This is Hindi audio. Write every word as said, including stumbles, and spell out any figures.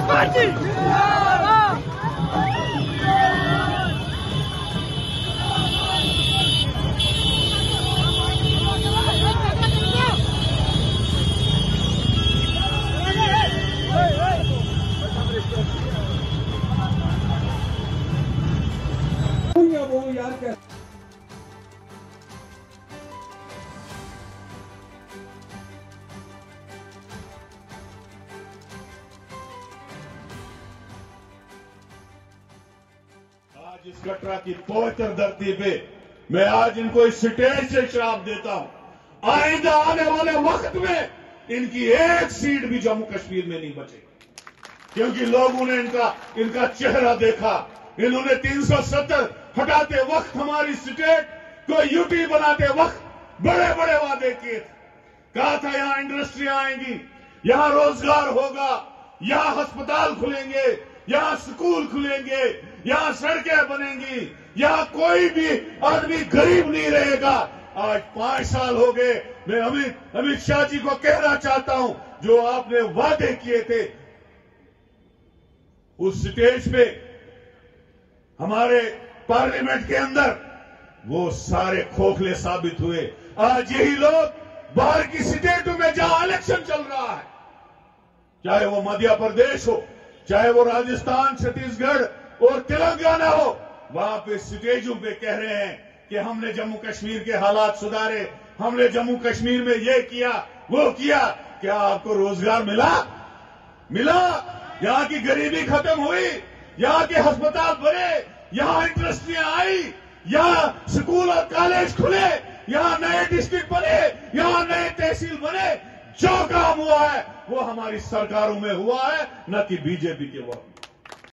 पार्टी। वो यार क्या आज इस कटरा की पवित्र धरती पे मैं आज इनको इस स्टेज से श्राप देता हूं, आइंदा आने वाले वक्त में इनकी एक सीट भी जम्मू कश्मीर में नहीं बचेगी, क्योंकि लोगों ने इनका इनका चेहरा देखा। इन्होंने तीन सौ सत्तर हटाते वक्त हमारी स्टेट को यूटी बनाते वक्त बड़े बड़े वादे किए थे। कहा था यहां इंडस्ट्रियां आएंगी, यहां रोजगार होगा, यहां अस्पताल खुलेंगे, यहां स्कूल खुलेंगे, यहां सड़कें बनेंगी, यहां कोई भी आदमी गरीब नहीं रहेगा। आज पांच साल हो गए। मैं अमित अमित शाह जी को कहना चाहता हूं, जो आपने वादे किए थे उस स्टेज पे हमारे पार्लियामेंट के अंदर, वो सारे खोखले साबित हुए। आज यही लोग बाहर की स्टेटों में जहां इलेक्शन चल रहा है, चाहे वो मध्य प्रदेश हो, चाहे वो राजस्थान, छत्तीसगढ़ और तेलंगाना हो, वहां पे स्टेजों पे कह रहे हैं कि हमने जम्मू कश्मीर के हालात सुधारे, हमने जम्मू कश्मीर में ये किया वो किया। क्या आपको रोजगार मिला? मिला? यहां की गरीबी खत्म हुई, यहां के अस्पताल बने, यहां इंडस्ट्रियां आई, यहां स्कूल और कॉलेज खुले, यहां नए डिस्ट्रिक्ट बने, यहां नए तहसील बने। जो काम हुआ है वो हमारी सरकारों में हुआ है, न कि बीजेपी के वक्त।